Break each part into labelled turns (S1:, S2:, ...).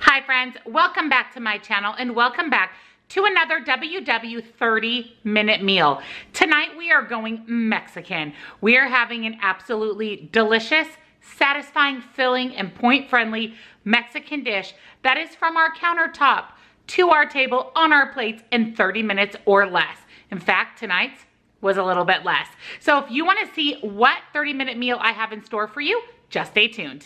S1: Hi friends, welcome back to my channel and welcome back to another WW 30-minute meal. Tonight we are going Mexican. We are having an absolutely delicious, satisfying, filling, and point-friendly Mexican dish that is from our countertop to our table on our plates in 30 minutes or less. In fact, tonight's was a little bit less. So if you want to see what 30-minute meal I have in store for you, just stay tuned.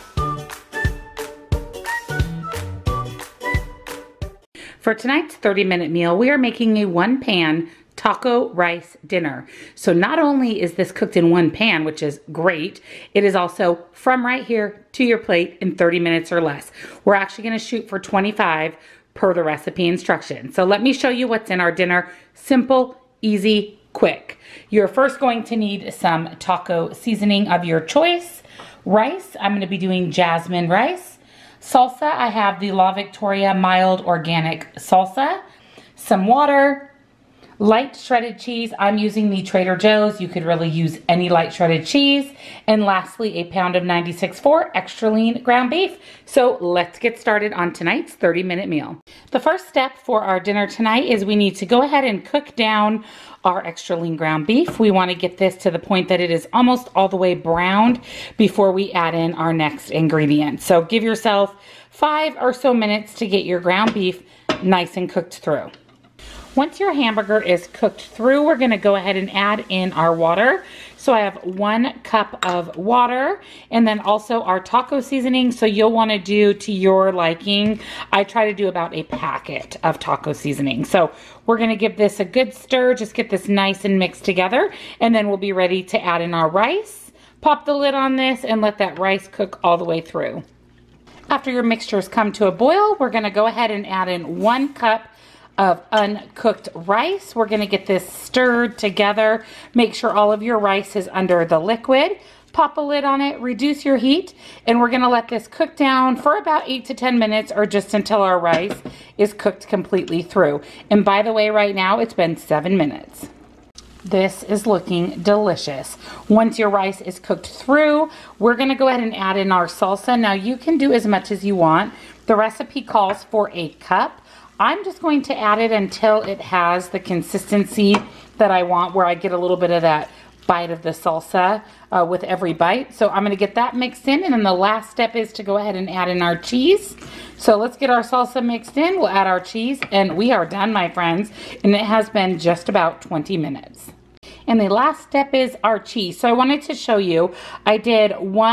S1: For tonight's 30-minute meal, we are making a one-pan taco rice dinner. So not only is this cooked in one pan, which is great, it is also from right here to your plate in 30 minutes or less. We're actually going to shoot for 25 per the recipe instructions. So let me show you what's in our dinner. Simple, easy, quick. You're first going to need some taco seasoning of your choice. Rice, I'm going to be doing jasmine rice. Salsa, I have the La Victoria mild organic salsa. Some water, light shredded cheese. I'm using the Trader Joe's. You could really use any light shredded cheese. And lastly, a pound of 96.4 extra lean ground beef. So let's get started on tonight's 30-minute meal. The first step for our dinner tonight is we need to go ahead and cook down our extra lean ground beef. We want to get this to the point that it is almost all the way browned before we add in our next ingredient. So give yourself 5 or so minutes to get your ground beef nice and cooked through. Once your hamburger is cooked through, we're going to go ahead and add in our water. So I have 1 cup of water and then also our taco seasoning. So you'll want to do to your liking. I try to do about a packet of taco seasoning. So we're going to give this a good stir. Just get this nice and mixed together. And then we'll be ready to add in our rice. Pop the lid on this and let that rice cook all the way through. After your mixtures come to a boil, we're going to go ahead and add in 1 cup of uncooked rice. We're going to get this stirred together. Make sure all of your rice is under the liquid. Pop a lid on it, reduce your heat, and we're going to let this cook down for about 8 to 10 minutes or just until our rice is cooked completely through. And by the way, right now it's been 7 minutes. This is looking delicious. Once your rice is cooked through, we're going to go ahead and add in our salsa. Now you can do as much as you want. The recipe calls for a cup. I'm just going to add it until it has the consistency that I want, where I get a little bit of that bite of the salsa with every bite. So I'm going to get that mixed in, and then the last step is to go ahead and add in our cheese. So let's get our salsa mixed in. We'll add our cheese, and we are done, my friends. And it has been just about 20 minutes. And the last step is our cheese. So I wanted to show you, I did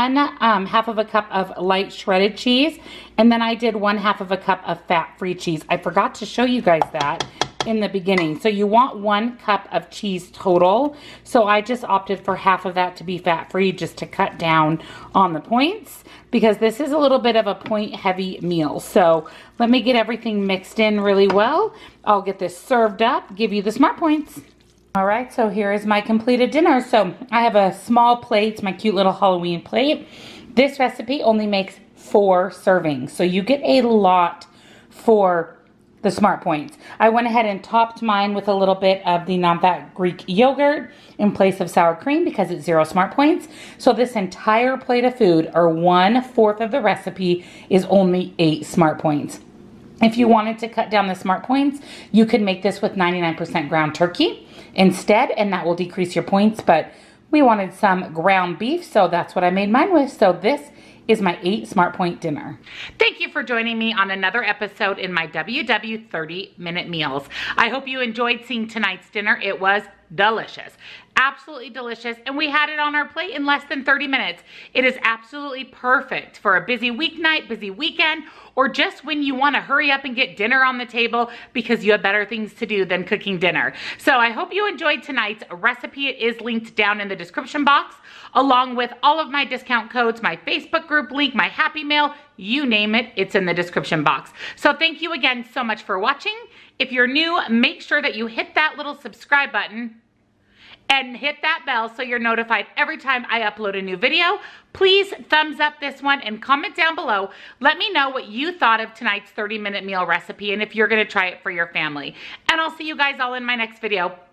S1: 1/2 of a cup of light shredded cheese, and then I did 1/2 of a cup of fat-free cheese. I forgot to show you guys that in the beginning. So you want 1 cup of cheese total. So I just opted for half of that to be fat-free just to cut down on the points, because this is a little bit of a point-heavy meal. So let me get everything mixed in really well. I'll get this served up, give you the smart points. All right, so here is my completed dinner. So I have a small plate, my cute little Halloween plate. This recipe only makes 4 servings, so you get a lot for the smart points. I went ahead and topped mine with a little bit of the non-fat Greek yogurt in place of sour cream because it's 0 smart points. So this entire plate of food, or 1/4 of the recipe, is only 8 smart points. If you wanted to cut down the smart points, you could make this with 99% ground turkey instead, and that will decrease your points, but we wanted some ground beef, so that's what I made mine with. So this is my 8 smart point dinner. Thank you for joining me on another episode in my WW 30-minute meals. I hope you enjoyed seeing tonight's dinner. It was delicious. Absolutely delicious, and we had it on our plate in less than 30 minutes. It is absolutely perfect for a busy weeknight, busy weekend, or just when you want to hurry up and get dinner on the table because you have better things to do than cooking dinner. So I hope you enjoyed tonight's recipe. It is linked down in the description box, along with all of my discount codes, my Facebook group link, my Happy Mail, you name it, it's in the description box. So thank you again so much for watching. If you're new, make sure that you hit that little subscribe button and hit that bell so you're notified every time I upload a new video. Please thumbs up this one and comment down below. Let me know what you thought of tonight's 30-minute meal recipe and if you're gonna try it for your family. And I'll see you guys all in my next video.